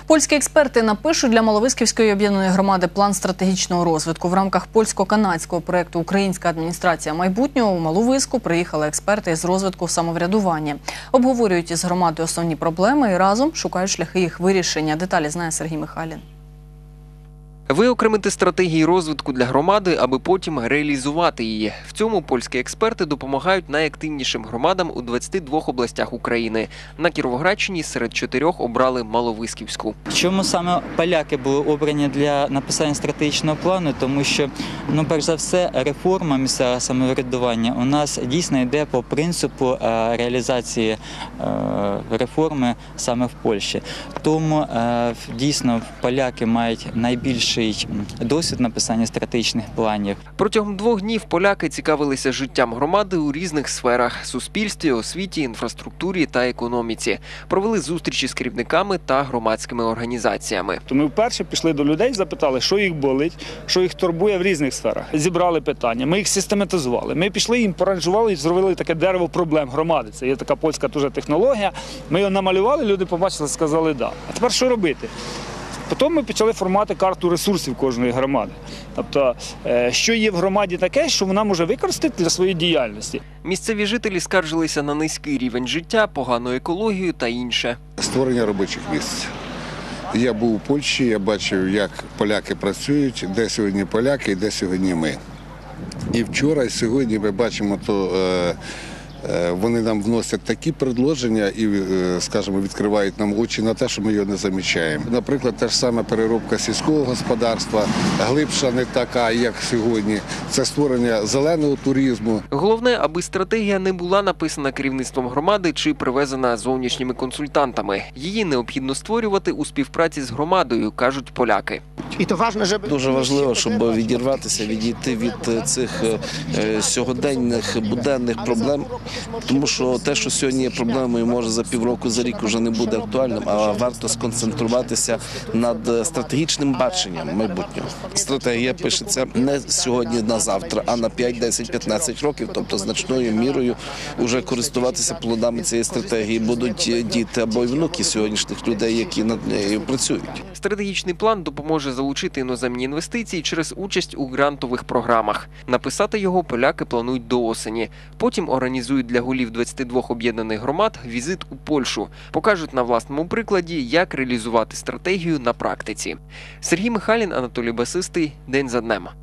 Польські експерти напишуть для Маловиськівської об'єднаної громади план стратегічного розвитку. В рамках польсько-канадського проєкту «Українська адміністрація майбутнього» у Маловиську приїхали експерти з розвитку самоврядування. Обговорюють із громадою основні проблеми і разом шукають шляхи їх вирішення. Деталі знає Сергій Михайлін. Виокремити стратегії розвитку для громади, аби потім реалізувати її. В цьому польські експерти допомагають найактивнішим громадам у 22 областях України. На Кіровоградщині серед 4 обрали Маловиськівську. Чому саме поляки були обрані для написання стратегічного плану? Тому що, перш за все, реформа місцевого самоврядування у нас дійсно йде по принципу реалізації реформи саме в Польщі. Тому дійсно поляки мають найбільший досвід написання стратегічних планів. Протягом 2 днів поляки цікавилися життям громади у різних сферах – суспільстві, освіті, інфраструктурі та економіці. Провели зустрічі з керівниками та громадськими організаціями. Ми вперше пішли до людей, запитали, що їх болить, що їх турбує в різних сферах. Зібрали питання, ми їх систематизували. Ми пішли, їм поранжували і зробили таке дерево проблем громади. Це є така польська дуже технологія. Ми його намалювали, люди побачили, сказали «да». А тепер що робити? Потім ми почали формувати карту ресурсів кожної громади. Тобто, що є в громаді таке, що вона може використати для своєї діяльності. Місцеві жителі скаржилися на низький рівень життя, погану екологію та інше. Створення робочих місць. Я був у Польщі, я бачив, як поляки працюють, де сьогодні поляки і де сьогодні ми. І вчора, і сьогодні ми бачимо, вони нам вносять такі предложення і, скажімо, відкривають нам очі на те, що ми його не замічаємо. Наприклад, те ж саме переробка сільського господарства, глибша не така, як сьогодні. Це створення зеленого туризму. Головне, аби стратегія не була написана керівництвом громади чи привезена зовнішніми консультантами. Її необхідно створювати у співпраці з громадою, кажуть поляки. Дуже важливо, щоб відірватися, відійти від цих сьогоденних, буденних проблем, тому що те, що сьогодні є проблемою, може за півроку, за рік вже не буде актуальним, а варто сконцентруватися над стратегічним баченням майбутнього. Стратегія пишеться не сьогодні на завтра, а на 5, 10, 15 років, тобто значною мірою вже користуватися плодами цієї стратегії будуть діти або й внуки сьогоднішніх людей, які над нею працюють. Стратегічний план допоможе залучити іноземні інвестиції через участь у грантових програмах. Написати його поляки планують до осені. Потім організують для голів 22 об'єднаних громад візит у Польщу. Покажуть на власному прикладі, як реалізувати стратегію на практиці. Сергій Михайлін, Анатолій Басистий. День за днем.